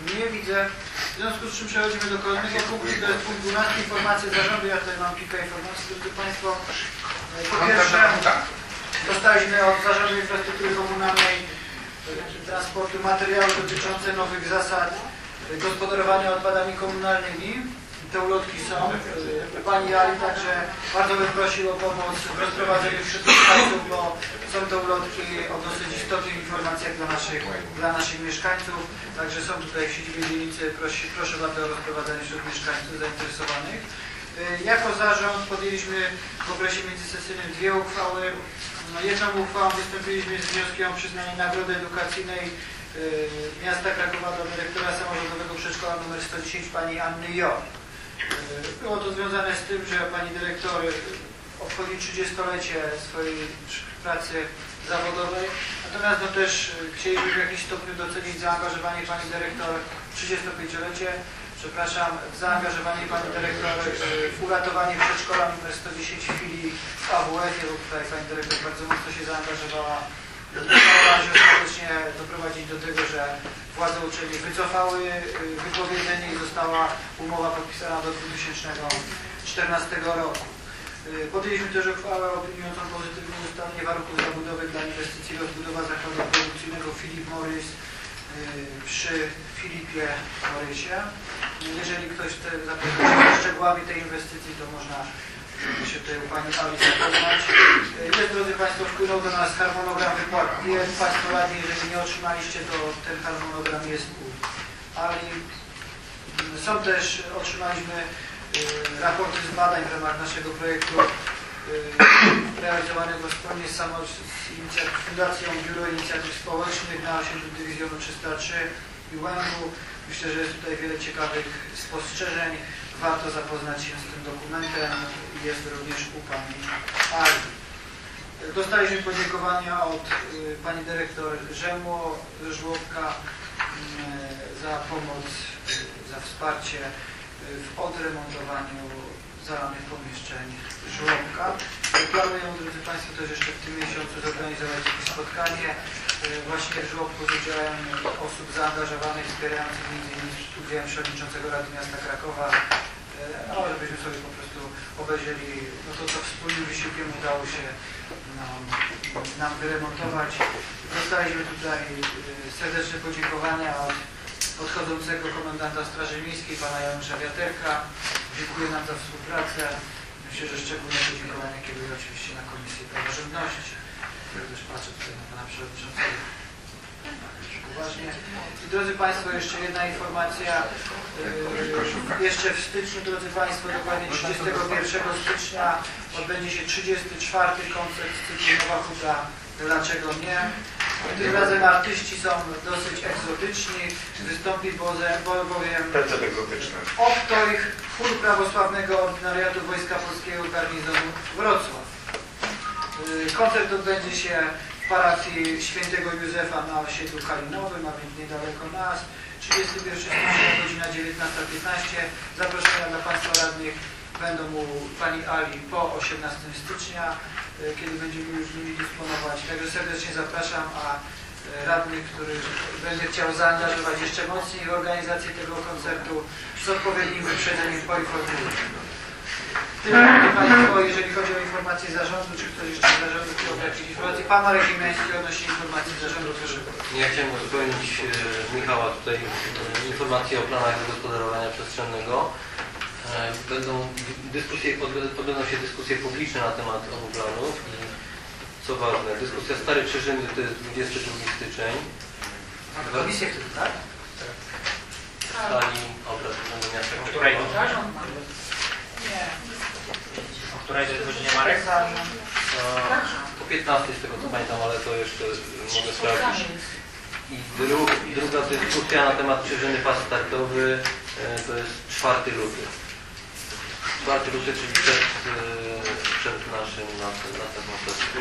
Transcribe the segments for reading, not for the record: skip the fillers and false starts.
Nie widzę. W związku z czym przechodzimy do kolejnego punktu. To jest punkt 12. Informacje zarządu. Ja tutaj mam kilka informacji, drodzy Państwo. Po pierwsze, dostaliśmy od Zarządu Infrastruktury Komunalnej Transportu materiały dotyczące nowych zasad gospodarowania odpadami komunalnymi. Te ulotki są. Pani Ali także bardzo bym prosił o pomoc w rozprowadzeniu wśród mieszkańców, bo są to ulotki o dosyć istotnych informacjach dla naszych mieszkańców. Także są tutaj w siedzibie dzielnicy. Proszę bardzo o rozprowadzenie wśród mieszkańców zainteresowanych. Jako zarząd podjęliśmy w okresie międzysesyjnym 2 uchwały. Jedną uchwałą wystąpiliśmy z wnioskiem o przyznanie nagrody edukacyjnej miasta Krakowa dla dyrektora samorządowego przedszkola nr 110 pani Anny Jo. Było to związane z tym, że pani dyrektor obchodzi 30-lecie swojej pracy zawodowej, natomiast no też chcieliśmy w jakimś stopniu docenić zaangażowanie pani dyrektor 35-lecie, przepraszam, zaangażowanie pani dyrektor w uratowanie przedszkola nr 110 w filii w AWF-ie, bo tutaj pani dyrektor bardzo mocno się zaangażowała. Udało się ostatecznie doprowadzić do tego, że władze uczelni wycofały wypowiedzenie i została umowa podpisana do 2014 roku. Podjęliśmy też uchwałę opiniującą pozytywne ustalenie warunków zabudowy dla inwestycji rozbudowa zakładu produkcyjnego Philip Morris przy Filipie Morrisie. Jeżeli ktoś chce zapoznać szczegółami tej inwestycji, to można się tutaj u pani Ali zapoznać. Jest, drodzy Państwo, wpłynął do nas harmonogram wypłat. Jest Państwo radni, jeżeli nie otrzymaliście, to ten harmonogram jest u Ali. Są też, otrzymaliśmy raporty z badań w ramach naszego projektu realizowanego wspólnie z Fundacją Biuro Inicjatyw Społecznych na osiedlu Dywizjonu 303 i Łębu. Myślę, że jest tutaj wiele ciekawych spostrzeżeń. Warto zapoznać się z tym dokumentem. Jest również u pani Ali. Dostaliśmy podziękowania od pani dyrektor Żłobka za pomoc, za wsparcie w odremontowaniu zalanych pomieszczeń żłobka. Planuję, drodzy Państwo, też jeszcze w tym miesiącu zorganizować jakieś spotkanie właśnie w żłobku z udziałem osób zaangażowanych, wspierających m.in. udziałem przewodniczącego Rady Miasta Krakowa, ale żebyśmy sobie po prostu obejrzeli no to, co wspólnym wysiłkiem udało się nam wyremontować. Dostaliśmy tutaj serdeczne podziękowania od odchodzącego komendanta Straży Miejskiej, pana Janusza Wiaterka. Dziękuję nam za współpracę. Myślę, że szczególne podziękowania kieruję oczywiście na Komisję Praworządności. Ja też patrzę tutaj na pana przewodniczącego. Uważnie. I drodzy Państwo, jeszcze jedna informacja. Jeszcze w styczniu, drodzy Państwo, dokładnie 31 stycznia odbędzie się 34. koncert z cyklu Nowa Huta. Dlaczego nie? Tym razem artyści są dosyć egzotyczni. Wystąpi bowiem Optoich, chór prawosławnego ordynariatu Wojska Polskiego Garnizonu Wrocław. Koncert odbędzie się w parafii Świętego Józefa na osiedlu Kalinowym, a więc niedaleko nas. 31 stycznia, godzina 19:15. Zaproszenia dla Państwa radnych będą u pani Ali po 18 stycznia, kiedy będziemy już nimi dysponować. Także serdecznie zapraszam, a radnych, który będzie chciał zaangażować jeszcze mocniej w organizację tego koncertu, z odpowiednim wyprzedzeniem poinformuję. Tyle, Państwo, jeżeli chodzi o informacje zarządu, czy ktoś jeszcze z zarządu chciał jakieś informacje? Pan Marek Imiański odnośnie informacji zarządu, proszę. Ja chciałem uzupełnić Michała tutaj informacje o planach zagospodarowania przestrzennego. Odbędą się dyskusje publiczne na temat obu planów i co ważne, dyskusja Stary Krzyżyny to jest 22 styczeń. Komisję wtedy, tak? W sali obrad Urzędu Miasta Krakowa. Nie. O której to jest godzinie, Marek? Po 15 z tego co pamiętam, ale to jeszcze mogę sprawdzić. I druga dyskusja na temat Krzyżyny pas startowy to jest 4 luty. 4 luty, czyli przed naszym następną sesją.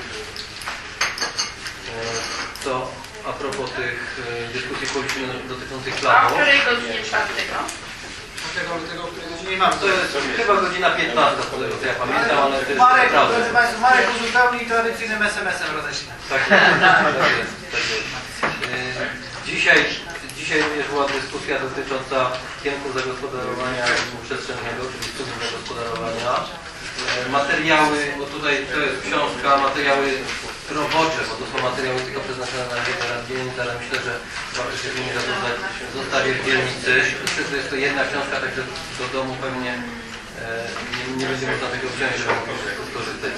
To a propos tych dyskusji publicznych dotyczących planów. A o której godzinie 4? Tego, o której godzinie mam. To jest chyba godzina 15, z tego co ja pamiętam, ale to jest Marek, proszę Państwa, Marek uzupełni tradycyjnym SMS-em roześlę. Tak jest. Dzisiaj również była dyskusja dotycząca kierunków zagospodarowania przestrzennego, czyli studium zagospodarowania. Materiały, bo tutaj to jest książka, materiały robocze, bo to są materiały tylko przeznaczone na dzielnicę, ale myślę, że warto się z nimi zapoznać. Zostawię w dzielnicy. Myślę, że jest to jedna książka, także do domu pewnie nie będzie można tego wziąć, żeby mogli skorzystać.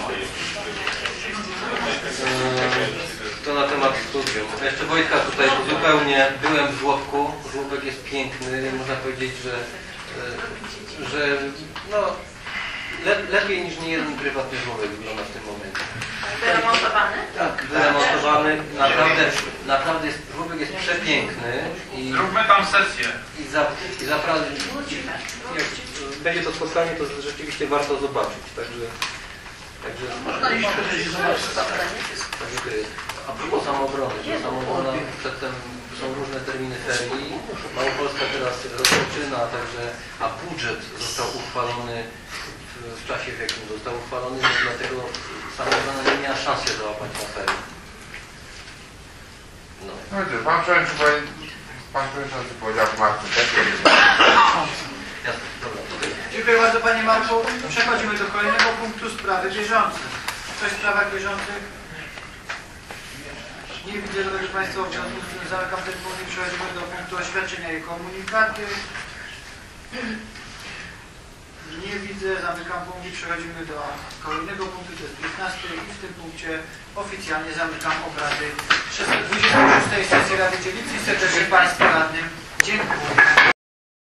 To na temat studium. Jeszcze Wojtka tutaj zupełnie byłem w żłobku. Żłobek jest piękny. Można powiedzieć, że no, lepiej niż niejeden prywatny żłobek wygląda w tym momencie. Wyremontowany? Tak, wyremontowany. Naprawdę jest, żłobek jest przepiękny. I Zróbmy tam sesję. I naprawdę, jak będzie to spotkanie, to rzeczywiście warto zobaczyć. Także a propos samoobrony, to samobrona przedtem są różne terminy ferii. Małopolska teraz rozpoczyna, także a budżet został uchwalony w czasie, w jakim został uchwalony, dlatego samoobrona nie miała szansy załapać na ferii. No. Pan Przewodniczący powiedział w marcu też. Jasne, dobra, to tyle. Dziękuję bardzo Panie Marku. Przechodzimy do kolejnego punktu, sprawy bieżące. Coś w sprawach bieżących? Nie widzę, drogi Państwo, w związku z tym zamykam ten punkt i przechodzimy do punktu oświadczenia i komunikaty. Nie widzę, zamykam punkt i przechodzimy do kolejnego punktu, to jest 15 i w tym punkcie oficjalnie zamykam obrady 26. sesji Rady Dzielnicy i serdecznie Państwu radnym dziękuję.